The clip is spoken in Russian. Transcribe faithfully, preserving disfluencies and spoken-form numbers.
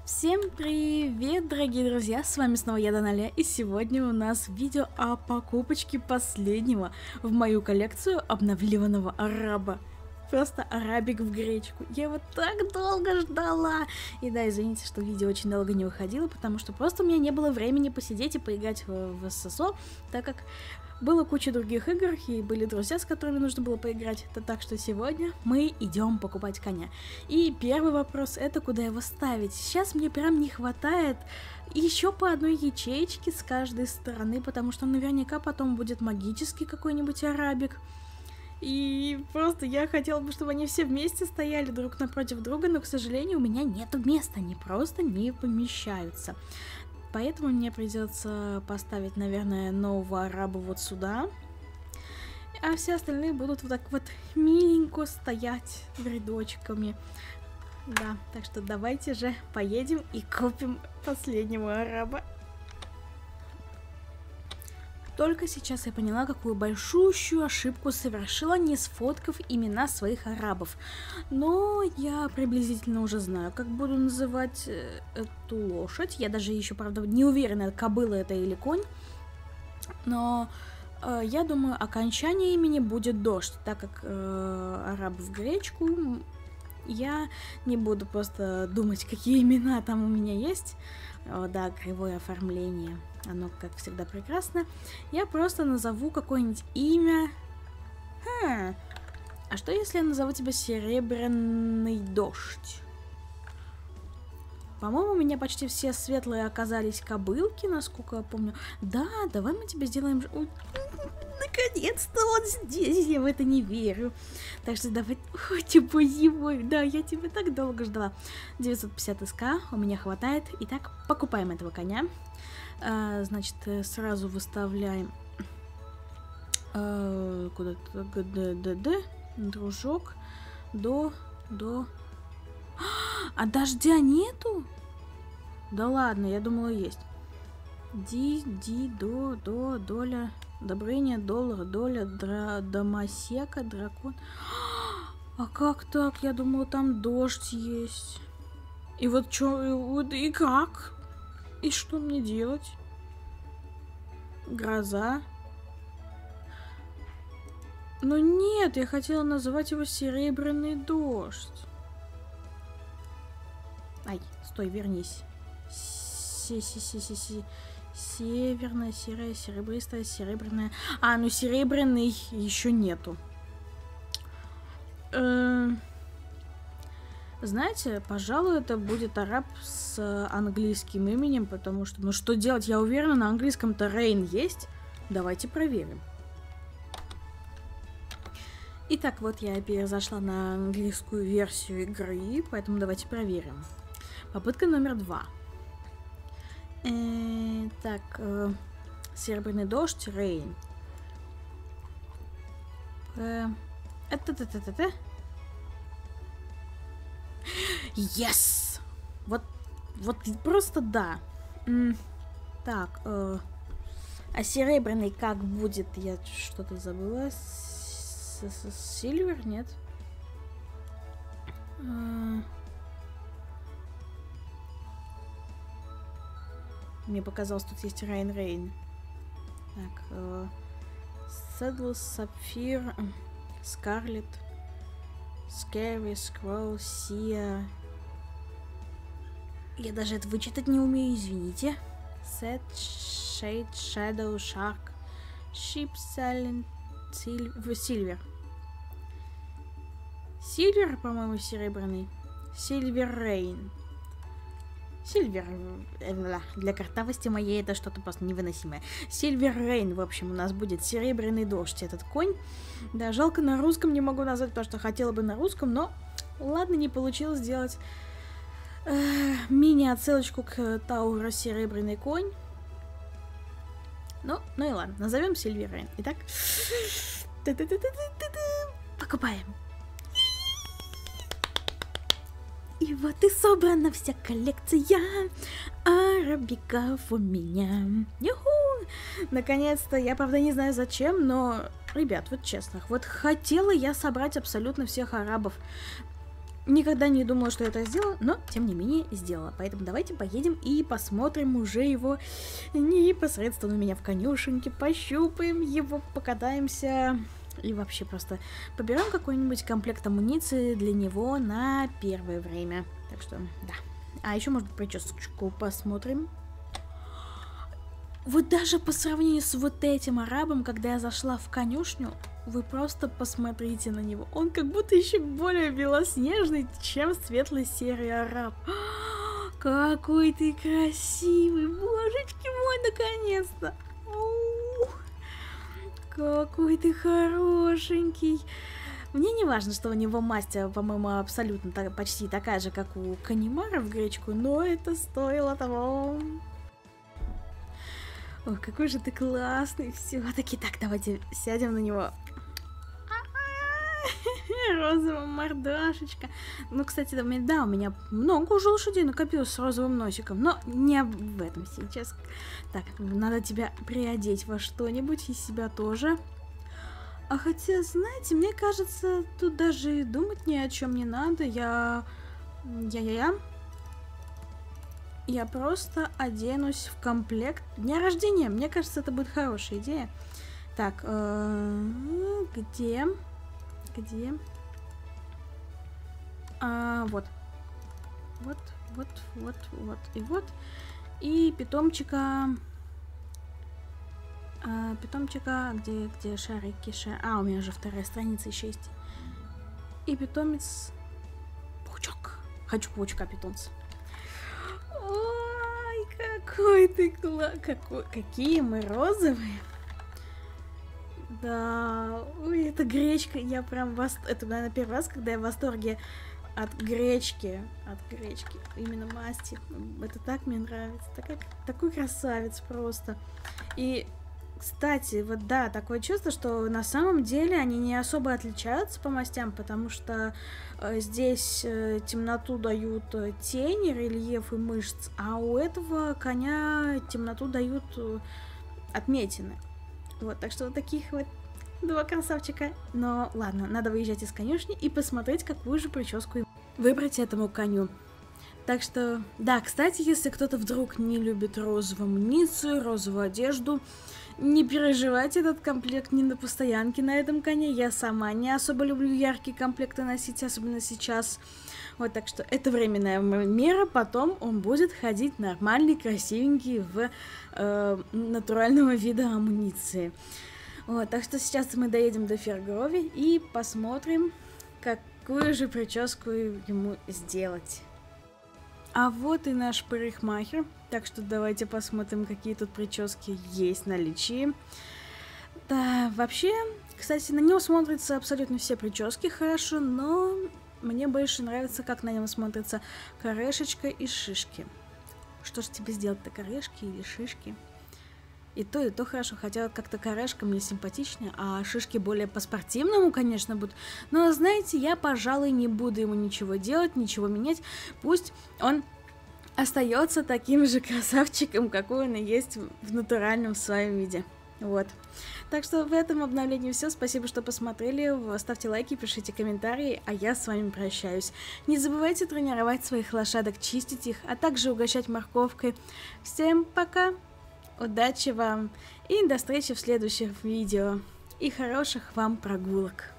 Всем привет, дорогие друзья, с вами снова я, Даналя, и сегодня у нас видео о покупочке последнего в мою коллекцию обновленного араба. Просто арабик в гречку. Я его так долго ждала. И да, извините, что видео очень долго не выходило, потому что просто у меня не было времени посидеть и поиграть в, в ССО, так как было куча других игр, и были друзья, с которыми нужно было поиграть. Это так что сегодня мы идем покупать коня. И первый вопрос — это куда его ставить. Сейчас мне прям не хватает еще по одной ячеечке с каждой стороны, потому что наверняка потом будет магический какой-нибудь арабик. И просто я хотела бы, чтобы они все вместе стояли друг напротив друга, но, к сожалению, у меня нет места, они просто не помещаются. Поэтому мне придется поставить, наверное, нового араба вот сюда. А все остальные будут вот так вот миленько стоять рядочками. Да, так что давайте же поедем и купим последнего араба. Только сейчас я поняла, какую большущую ошибку совершила, не сфоткав имена своих арабов. Но я приблизительно уже знаю, как буду называть э, эту лошадь. Я даже еще, правда, не уверена, кобыла это или конь. Но э, я думаю, окончание имени будет Дождь, так как э, араб в гречку. Я не буду просто думать, какие имена там у меня есть. О, да, кривое оформление. Оно, как всегда, прекрасно. Я просто назову какое-нибудь имя. Ха. А что, если я назову тебя Серебряный Дождь? По-моему, у меня почти все светлые оказались кобылки, насколько я помню. Да, давай мы тебе сделаем... Наконец-то он здесь, я в это не верю. Так что давай... Ой, типа его... Да, я тебя так долго ждала. девятьсот пятьдесят СК у меня хватает. Итак, покупаем этого коня. А, значит, сразу выставляем... А, куда-то... ГДД, дружок, до... до... А дождя нету? Да ладно, я думала есть. Ди, ди, до, до, доля... Добрыня, доллар, доля, дра, домосека, дракон. А как так? Я думала, там дождь есть. И вот что, вот и как? И что мне делать? Гроза. Но нет, я хотела называть его Серебряный Дождь. Ай, стой, вернись. Си-си-си-си-си. Северная, серая, серебристая, серебряная. А, ну серебряный еще нету. Э-э- Знаете, пожалуй, это будет араб с английским именем, потому что, ну что делать, я уверена, на английском-то Рейн есть. Давайте проверим. Итак, вот я перезашла на английскую версию игры, поэтому давайте проверим. Попытка номер два. Э, так, э, Серебряный Дождь, Рейн. Э, это, это, это, это. Yes! Вот, вот просто да. М, так, э, а серебряный как будет? Я что-то забыла. Сильвер, нет? Э, Мне показалось, тут есть Рейн Рейн. Так, э, Седл, Сапфир, Скарлет, Скэри, Скролл, Сия. Я даже это вычитать не умею, извините. Сет, Шейд, Шэдоу, Шарк, Шип, Сайлент, Сильвер. Сильвер, по-моему, серебряный. Сильвер Рейн. Сильвер, для картавости моей это что-то просто невыносимое. Сильвер Рейн, в общем, у нас будет Серебряный Дождь, этот конь. Да, жалко, на русском не могу назвать, потому что хотела бы на русском, но ладно, не получилось сделать э, мини-отсылочку к Тауру Серебряный конь. Ну, ну и ладно, назовем Сильвер Рейн. Итак, покупаем. И вот и собрана вся коллекция арабиков у меня. Юху! Наконец-то, я правда не знаю зачем, но, ребят, вот честно, вот хотела я собрать абсолютно всех арабов. Никогда не думала, что это сделала, но тем не менее сделала. Поэтому давайте поедем и посмотрим уже его непосредственно у меня в конюшеньке, пощупаем его, покатаемся и вообще просто поберем какой-нибудь комплект амуниции для него на первое время. Так что, да. А еще, может быть, причесочку посмотрим. Вот даже по сравнению с вот этим арабом, когда я зашла в конюшню, вы просто посмотрите на него. Он как будто еще более белоснежный, чем светло-серый араб. Какой ты красивый, божечки мой, наконец-то. Какой ты хорошенький. Мне не важно, что у него масть, по-моему, абсолютно так, почти такая же, как у Канимара в гречку, но это стоило того. Ой, какой же ты классный, все-таки. Так, давайте сядем на него. Розовая мордашечка. Ну, кстати, да, у меня много уже лошадей накопилось с розовым носиком, но не об этом сейчас. Так, надо тебя приодеть во что-нибудь, и себя тоже. А хотя, знаете, мне кажется, тут даже думать ни о чем не надо. Я... Я-я-я... Я просто оденусь в комплект дня рождения. Мне кажется, это будет хорошая идея. Так, э, где? Где? А, вот. Вот, вот, вот, вот и вот. И питомчика... А, питомчика... Где, где шарики? Шар... А, у меня уже вторая страница еще есть. И питомец... Паучок. Хочу паучка-питомца. Ой, какой ты классный. Какой... Какие мы розовые. Да, ой, это гречка, я прям вос... Это, наверное, первый раз, когда я в восторге от гречки, от гречки, именно масти. Это так мне нравится, такой, такой красавец просто. И, кстати, вот да, такое чувство, что на самом деле они не особо отличаются по мастям, потому что э, здесь э, темноту дают э, тени, рельеф и мышц, а у этого коня темноту дают э, отметины. Вот, так что вот таких вот два красавчика. Но ладно, надо выезжать из конюшни и посмотреть, какую же прическу выбрать этому коню. Так что, да, кстати, если кто-то вдруг не любит розовую амуницию, розовую одежду, не переживайте, этот комплект не на постоянке на этом коне. Я сама не особо люблю яркие комплекты носить, особенно сейчас. Вот, так что это временная мера, потом он будет ходить нормальный, красивенький в э, натурального вида амуниции. Вот, так что сейчас мы доедем до Фергрови и посмотрим, какую же прическу ему сделать. А вот и наш парикмахер, так что давайте посмотрим, какие тут прически есть в наличии. Да, вообще, кстати, на него смотрятся абсолютно все прически хорошо, но мне больше нравится, как на нем смотрятся корешечка и шишки. Что ж тебе сделать-то, корешки или шишки? И то, и то хорошо, хотя как-то корешка мне симпатичнее, а шишки более по-спортивному, конечно, будут. Но, знаете, я, пожалуй, не буду ему ничего делать, ничего менять. Пусть он остается таким же красавчиком, какой он и есть в натуральном своем виде. Вот. Так что в этом обновлении все. Спасибо, что посмотрели. Ставьте лайки, пишите комментарии, а я с вами прощаюсь. Не забывайте тренировать своих лошадок, чистить их, а также угощать морковкой. Всем пока! Удачи вам и до встречи в следующих видео. И хороших вам прогулок!